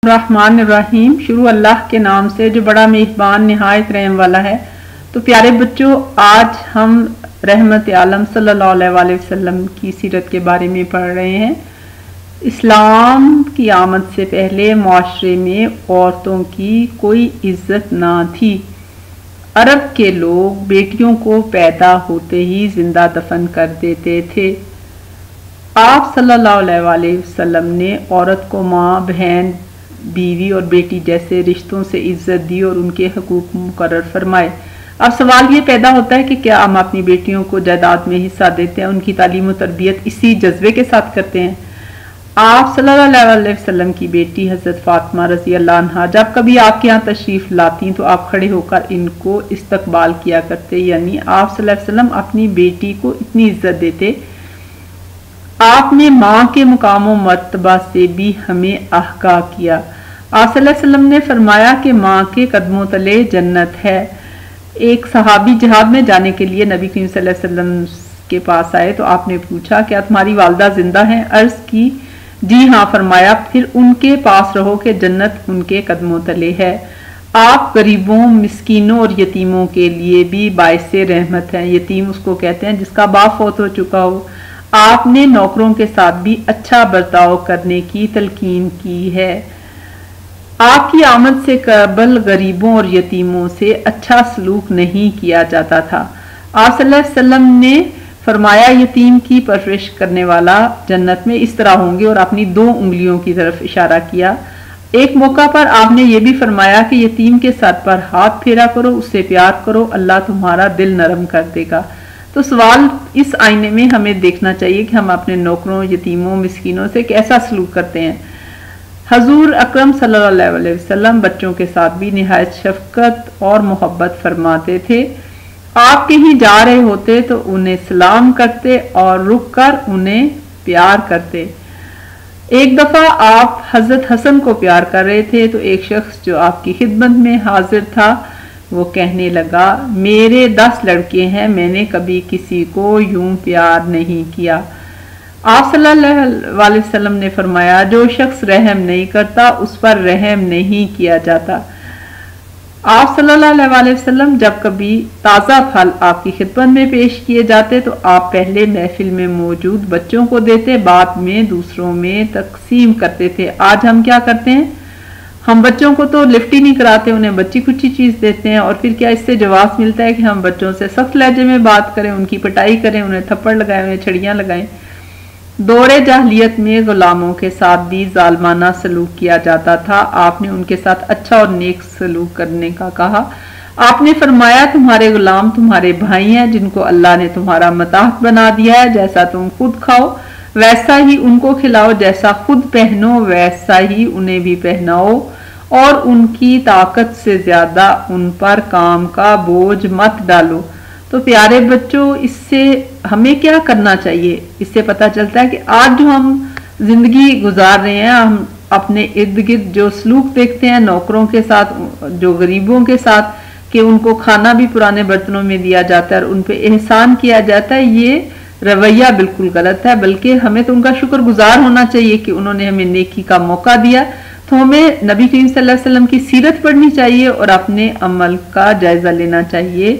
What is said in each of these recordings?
الرحمن الرحیم، شروع اللہ کے نام سے جو بڑا مہربان نہایت رحم والا ہے۔ تو پیارے بچوں، آج ہم رحمت عالم صلی اللہ علیہ وسلم کی سیرت کے بارے میں پڑھ رہے ہیں۔ اسلام کی آمد سے پہلے معاشرے میں عورتوں کی کوئی عزت نہ تھی۔ عرب کے لوگ بیٹیوں کو پیدا ہوتے ہی زندہ دفن کر دیتے تھے۔ آپ صلی اللہ علیہ وسلم نے عورت کو ماں، بہن، بیوی اور بیٹی جیسے رشتوں سے عزت دی اور ان کے حقوق مقرر فرمائے۔ اب سوال یہ پیدا ہوتا ہے کہ کیا ہم اپنی بیٹیوں کو جائیداد میں حصہ دیتے ہیں، ان کی تعلیم و تربیت اسی جذبے کے ساتھ کرتے ہیں؟ آپ صلی اللہ علیہ وسلم کی بیٹی حضرت فاطمہ رضی اللہ عنہا جب کبھی آپ کے ہاں تشریف لاتی تو آپ کھڑے ہو کر ان کو استقبال کیا کرتے، یعنی آپ صلی اللہ علیہ وسلم اپنی بیٹی کو اتنی عزت دیتے۔ آپ نے ماں کے مقام و مرتبہ سے بھی ہمیں آگاہ کیا۔ آپ صلی اللہ علیہ وسلم نے فرمایا کہ ماں کے قدموں تلے جنت ہے۔ ایک صحابی جہاد میں جانے کے لیے نبی کریم صلی اللہ علیہ وسلم کے پاس آئے تو آپ نے پوچھا کیا تمہاری والدہ زندہ ہیں؟ عرض کی جی ہاں۔ فرمایا پھر ان کے پاس رہو کہ جنت ان کے قدموں تلے ہے۔ آپ غریبوں، مسکینوں اور یتیموں کے لیے بھی باعث رحمت ہیں۔ یتیم اس کو کہتے ہیں جس کا باپ فوت ہو چکا ہو۔ آپ نے نوکروں کے ساتھ بھی اچھا برتاؤ کرنے کی تلقین کی ہے۔ آپ کی آمد سے قبل غریبوں اور یتیموں سے اچھا سلوک نہیں کیا جاتا تھا۔ آپ صلی اللہ علیہ وسلم نے فرمایا یتیم کی پرورش کرنے والا جنت میں اس طرح ہوں گے، اور اپنی 2 انگلیوں کی طرف اشارہ کیا۔ ایک موقع پر آپ نے یہ بھی فرمایا کہ یتیم کے سر پر ہاتھ پھیرا کرو، اس سے پیار کرو، اللہ تمہارا دل نرم کر دے گا۔ تو سوال اس آئینے میں ہمیں دیکھنا چاہیے کہ ہم اپنے نوکروں، یتیموں، مسکینوں سے کیسا سلوک کرتے ہیں۔ حضور اکرم صلی اللہ علیہ وسلم بچوں کے ساتھ بھی نہایت شفقت اور محبت فرماتے تھے۔ آپ کہیں جا رہے ہوتے تو انہیں سلام کرتے اور رک کر انہیں پیار کرتے۔ ایک دفعہ آپ حضرت حسن کو پیار کر رہے تھے تو ایک شخص جو آپ کی خدمت میں حاضر تھا وہ کہنے لگا میرے 10 لڑکے ہیں، میں نے کبھی کسی کو یوں پیار نہیں کیا۔ آپ صلی اللہ علیہ وسلم نے فرمایا جو شخص رحم نہیں کرتا اس پر رحم نہیں کیا جاتا۔ آپ صلی اللہ علیہ وسلم جب کبھی تازہ پھل آپ کی خدمت میں پیش کیے جاتے تو آپ پہلے محفل میں موجود بچوں کو دیتے، بعد میں دوسروں میں تقسیم کرتے تھے۔ آج ہم کیا کرتے ہیں؟ ہم بچوں کو تو لفٹ ہی نہیں کراتے، انہیں بچی کچی چیز دیتے ہیں، اور پھر کیا اس سے جواز ملتا ہے کہ ہم بچوں سے سخت لہجے میں بات کریں، ان کی پٹائی کریں، انہیں تھپڑ لگائیں، انہیں چھڑیاں لگائیں۔ دور جاہلیت میں غلاموں کے ساتھ بھی ظالمانہ سلوک کیا جاتا تھا۔ آپ نے ان کے ساتھ اچھا اور نیک سلوک کرنے کا کہا۔ آپ نے فرمایا تمہارے غلام تمہارے بھائی ہیں جن کو اللہ نے تمہارا متاحت بنا دیا ہے، جیسا تم خود کھاؤ ویسا ہی ان کو کھلاؤ، جیسا خود پہنو ویسا ہی انہیں بھی پہناؤ، اور ان کی طاقت سے زیادہ ان پر کام کا بوجھ مت ڈالو۔ تو پیارے بچوں، اس سے ہمیں کیا کرنا چاہیے؟ اس سے پتہ چلتا ہے کہ آج جو ہم زندگی گزار رہے ہیں، ہم اپنے ارد گرد جو سلوک دیکھتے ہیں نوکروں کے ساتھ، جو غریبوں کے ساتھ، کہ ان کو کھانا بھی پرانے برتنوں میں دیا جاتا ہے اور ان پہ احسان کیا جاتا ہے، یہ رویہ بالکل غلط ہے۔ بلکہ ہمیں تو ان کا شکر گزار ہونا چاہیے کہ انہوں نے ہمیں نیکی کا موقع دیا۔ تو ہمیں نبی کریم صلی اللہ علیہ وسلم کی سیرت پڑھنی چاہیے اور اپنے عمل کا جائزہ لینا چاہیے۔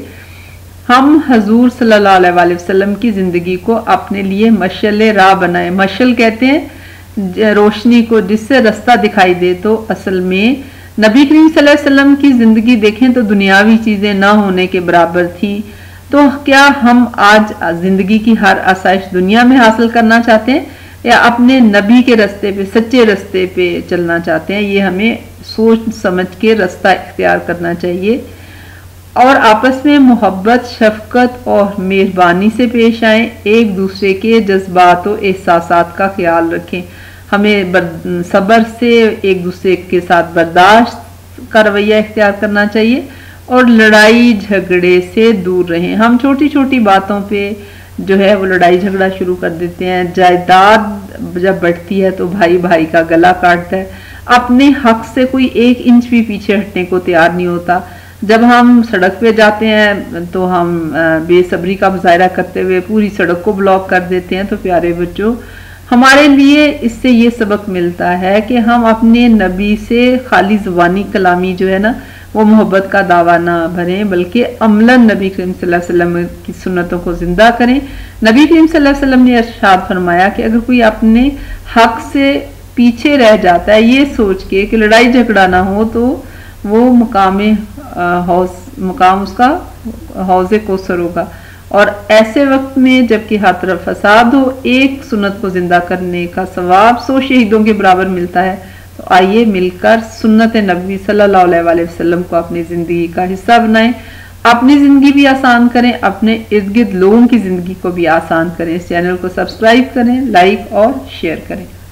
ہم حضور صلی اللہ علیہ وسلم کی زندگی کو اپنے لیے مشعل راہ بنائیں۔ مشعل کہتے ہیں روشنی کو، جس سے رستہ دکھائی دے۔ تو اصل میں نبی کریم صلی اللہ علیہ وسلم کی زندگی دیکھیں تو دنیاوی چیزیں نہ ہونے کے برابر تھی۔ تو کیا ہم آج زندگی کی ہر آسائش دنیا میں حاصل کرنا چاہتے ہیں یا اپنے نبی کے رستے پہ، سچے رستے پہ چلنا چاہتے ہیں؟ یہ ہمیں سوچ سمجھ کے رستہ اختیار کرنا چاہیے، اور آپس میں محبت، شفقت اور مہربانی سے پیش آئیں، ایک دوسرے کے جذبات و احساسات کا خیال رکھیں۔ ہمیں صبر سے ایک دوسرے کے ساتھ برداشت کا رویہ اختیار کرنا چاہیے، اور لڑائی جھگڑے سے دور رہیں۔ ہم چھوٹی چھوٹی باتوں پہ جو ہے وہ لڑائی جھگڑا شروع کر دیتے ہیں۔ جائیداد جب بڑھتی ہے تو بھائی بھائی کا گلا کاٹتا ہے، اپنے حق سے کوئی 1 انچ بھی پیچھے ہٹنے کو تیار نہیں ہوتا۔ جب ہم سڑک پہ جاتے ہیں تو ہم بے صبری کا مظاہرہ کرتے ہوئے پوری سڑک کو بلاک کر دیتے ہیں۔ تو پیارے بچوں، ہمارے لیے اس سے یہ سبق ملتا ہے کہ ہم اپنے نبی سے خالی زبانی کلامی جو ہے نا وہ محبت کا دعویٰ نہ بھریں، بلکہ عملاً نبی کریم صلی اللہ علیہ وسلم کی سنتوں کو زندہ کریں۔ نبی کریم صلی اللہ علیہ وسلم نے ارشاد فرمایا کہ اگر کوئی اپنے حق سے پیچھے رہ جاتا ہے یہ سوچ کے کہ لڑائی جھگڑا نہ ہو، تو وہ مقام اس کا حوض کوثر ہوگا، اور ایسے وقت میں جبکہ ہر طرف فساد ہو ایک سنت کو زندہ کرنے کا ثواب 100 شہیدوں کے برابر ملتا ہے۔ تو آئیے مل کر سنت نبوی صلی اللہ علیہ وآلہ وسلم کو اپنی زندگی کا حصہ بنائیں، اپنی زندگی بھی آسان کریں، اپنے ارد گرد لوگوں کی زندگی کو بھی آسان کریں۔ اس چینل کو سبسکرائب کریں، لائک اور شیئر کریں۔